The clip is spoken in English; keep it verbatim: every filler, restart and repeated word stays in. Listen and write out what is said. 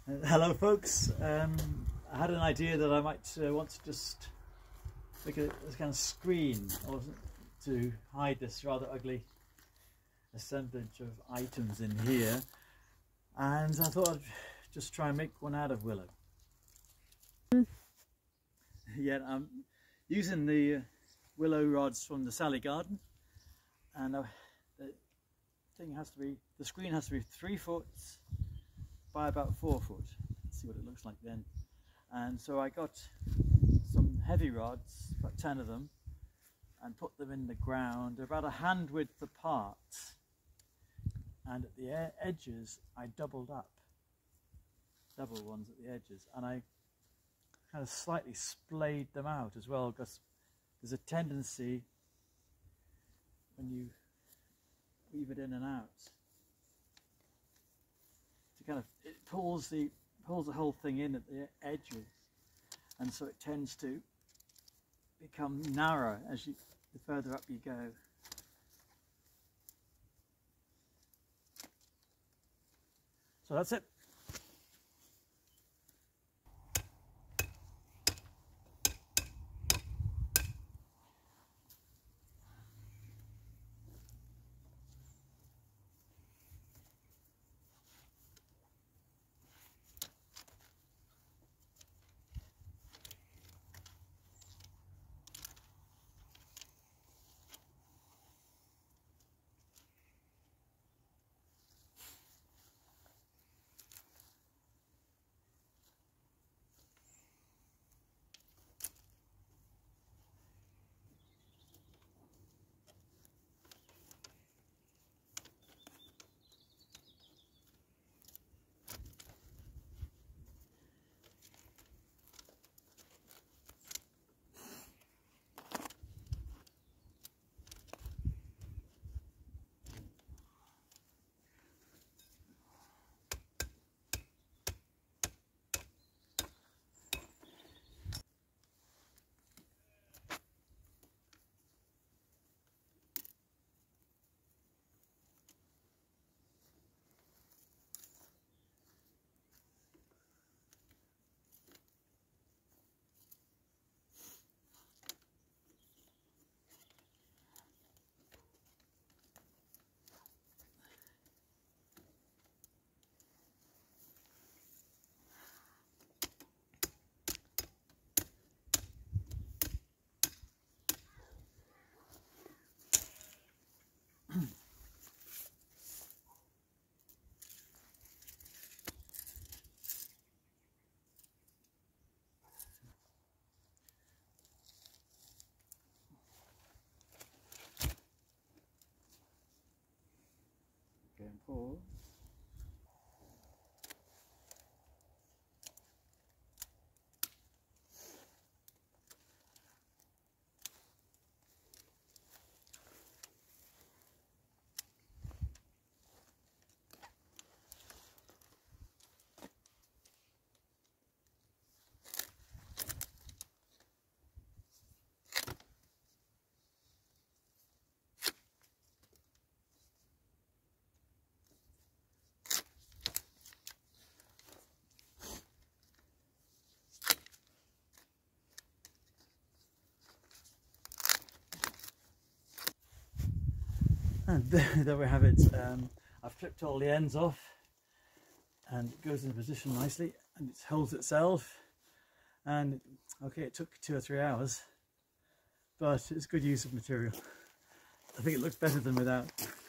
Uh, hello folks, um, I had an idea that I might uh, want to just make a, a kind of screen or to hide this rather ugly assemblage of items in here, and I thought I'd just try and make one out of willow. Mm. Yeah, I'm using the uh, willow rods from the Sally garden, and uh, the thing has to be, the screen has to be three foot by about four foot. Let's see what it looks like then. And so I got some heavy rods, about ten of them, and put them in the ground about a hand width apart. And at the e edges, I doubled up, double ones at the edges, and I kind of slightly splayed them out as well, because there's a tendency when you weave it in and out to kind of, it pulls the pulls the whole thing in at the edges, and so it tends to become narrow as you the further up you go. So that's it. Okay, and pull. And there, there we have it. Um, I've clipped all the ends off, and it goes into position nicely, and it holds itself. And okay, it took two or three hours, but it's good use of material. I think it looks better than without.